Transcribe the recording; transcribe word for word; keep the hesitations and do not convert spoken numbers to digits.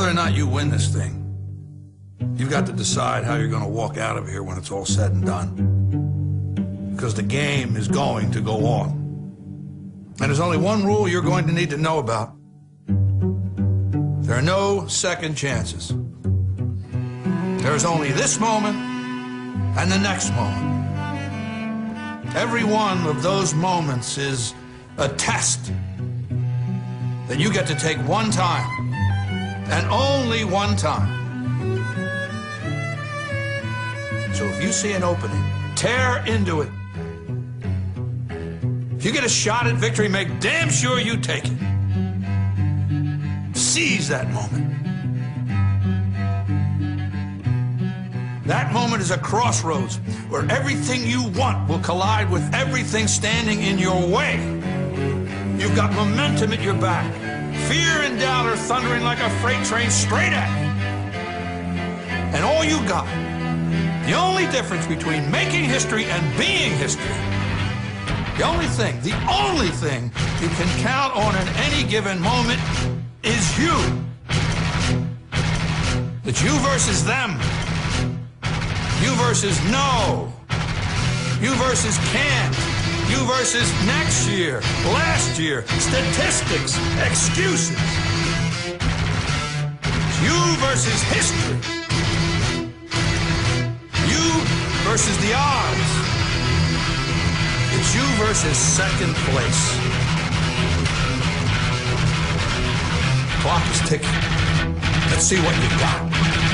or not you win this thing, you've got to decide how you're going to walk out of here when it's all said and done. Because the game is going to go on. And there's only one rule you're going to need to know about. There are no second chances. There's only this moment and the next moment. Every one of those moments is a test that you get to take one time, and only one time. So if you see an opening, tear into it. If you get a shot at victory, make damn sure you take it. Seize that moment. That moment is a crossroads where everything you want will collide with everything standing in your way. You've got momentum at your back. Fear and doubt are thundering like a freight train straight at you. And all you got, the only difference between making history and being history, the only thing, the only thing you can count on in any given moment is you. It's you versus them. You versus no. You versus can't. You versus next year, last year, statistics, excuses. It's you versus history. You versus the odds. It's you versus second place. Clock is ticking. Let's see what you got.